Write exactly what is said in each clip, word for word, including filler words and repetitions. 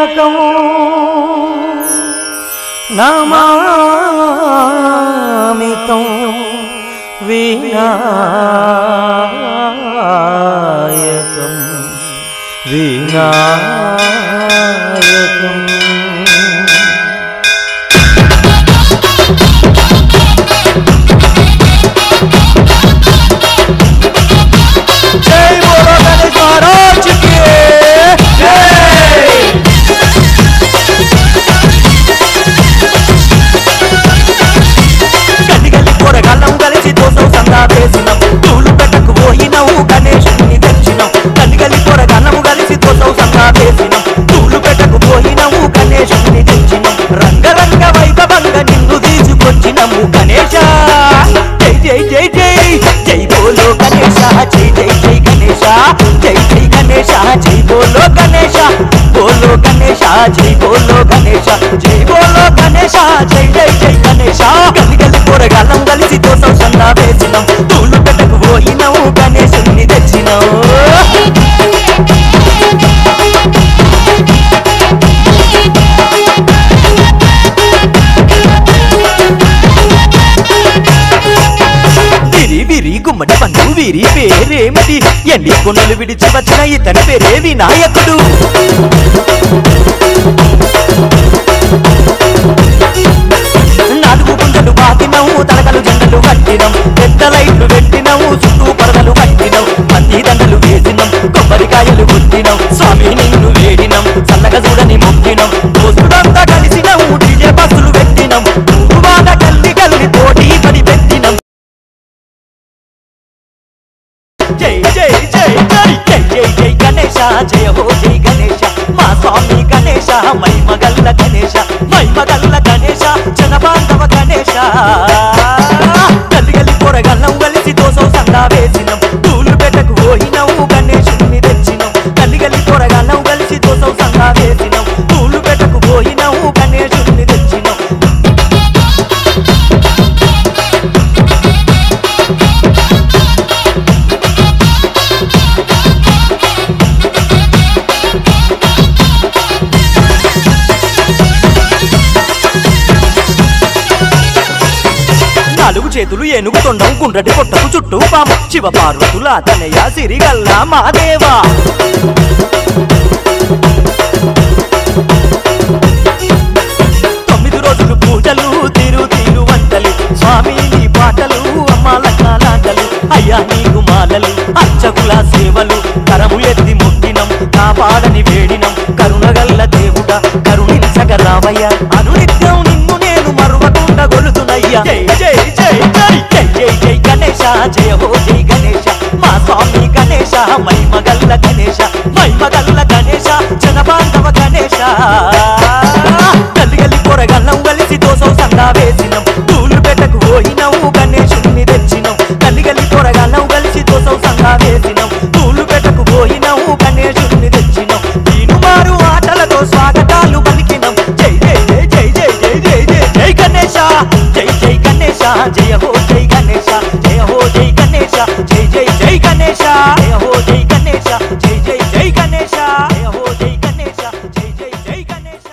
వినాయకం నమామితం వినాయకం వినాయకం జై బోలో గణేష్ మహారాజ్ కి జై గల్లి గల్లి కూరగాళ్ళం కలిసి దోసం సందా వేసినాం తూలు పెట్టకు పోయినావు గణేశుని తెచ్చినాం గల్లి గల్లి కూరగాళ్ళం కలిసి దోసం సందా వేసినాం తూలు పెట్టకు పోయినావు గణేశుని తెచ్చినాం రంగరంగ వైభవంగా నిన్ను తీసుకొచ్చినాము గణేశ జై జై జై జై జై బోలో గణేశ జై జై జై గణేశ జై జై గణేశ జై బోలో గణేశ బోలో గణేశ జై బోలో గణేశ జై బోలో గణేశ జై జై జై గణేశ గల్లి గల్లి కూరగాళ్ళం కలిసి దోసం సందా వేసినాం తూలు పెట్టకు పోయినావు గణేశుని తెచ్చినావు విరి గుమ్మడి పండు వీరి పేరేమిటి ఎండి కొనులు విడిచి వచ్చిన ఇతని పేరే వినాయకుడు నాలుగు గుండెలు బాతినవు తలకలు జెండలు కట్టినం పెద్ద లైట్లు పెట్టినవు చుట్టూ పరదలు కట్టినం పత్తి దండలు వేసినం కొబ్బరికాయలు కొట్టినం స్వామి నిన్ను వేడినం చల్లగా చూడని మొక్కినం దోస్తుడంతా కలిసినవు డీజే బస్సులు పెట్టినం వాడ గల్లి గల్లి పోటీ పడి పెట్టినం జై జై జై జై జై జై జై గణేశ జయ హో జై గణేశ మా స్వామి గణేశ మైమగల్ల గణేశ మైమగల్ల గణేశ జనబాంధవ గణేశ గల్లి గల్లి కూరగాళ్ళం కలిసి దోసం సందా వేసినాం తూలు పెట్టకు పోయినావు గణేశుని తెచ్చినాం గల్లి గల్లి కూరగాళ్ళం కలిసి దోసం సందా వేసినాం తూలు పెట్టకు పోయినావు గణేశుని తెచ్చినాం నాలుగు చేతులు ఏనుగు తొండం గుండ్రటి పొట్టకు చుట్టూ పాము శివ పార్వతుల తనయ సిరిగల్ల మాదేవా తొమ్మిది రోజులు పూజలు తీరు తీరు వంటలు స్వామి నీ పాటలు అమ్మాల కాలాటలు అయ్యా నీకు మాలలు అర్చకుల సేవలు కరము ఎత్తి మొక్కినం కాపాడని వేడినం కరుణగల్ల దేవుడ కరుణించగ రావయ్య అనునిత్యం నిన్ను నేను మరువకుండా గొలుతునయ్యా జై జై జై జై జై జై జై గణేశ జయ హో జై గణేశ మా స్వామి గణేశ మైమగల్ల గణేశ మైమగల్ల గణేశ జనబాంధవ గణేశ గల్లి గల్లి కూరగాళ్ళం కలిసి దోసం సందా వేసినాం తూలు పెట్టకు పోయినావు గణేశుని తెచ్చినాం గల్లి గల్లి కూరగాళ్ళం కలిసి దోసం సందా వేసినాం తూలు పెట్టకు పోయినావు గణేశుని తెచ్చినాం దీను మారు ఆటలతో స్వాగతాలు పలికినాం జై జై జై జై జై జై జై జై జై గణేశ జై జై గణేశ జయ హో జై గణేశ జయ హో జై గణేశ జై జై జై గణేశ జయ హో జై గణేశ జై జై జై గణేశ జయ హో జై గణేశ జై జై జై గణేశ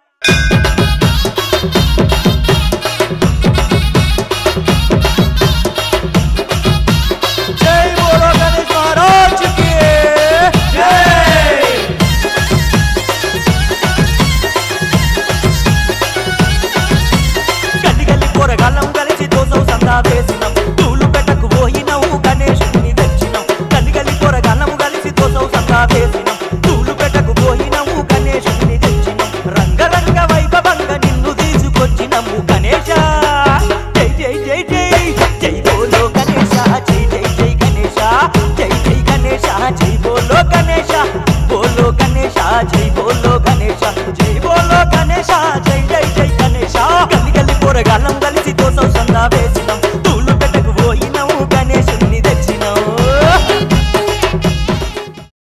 జై బోలో గణేష్ మహారాజ్ కి జై గల్లి గల్లి కూరగాళ్ళం కలిసి దోసం సందా వేసినాం తూలు పెట్టకు పోయినావు గణేశుని తెచ్చినాం గల్లి గల్లి కూరగాళ్ళం కలిసి దోసం సందా వేసినాం తూలు పెట్టకు పోయినావు గణేశుని తెచ్చినాం రంగరంగ వైభవంగా నిన్ను తీసుకొచ్చినాము గణేశ జై జై జై జై జై బోలో గణేశ జై జై జై గణేశ జై జై గణేశ జై బోలో గణేశ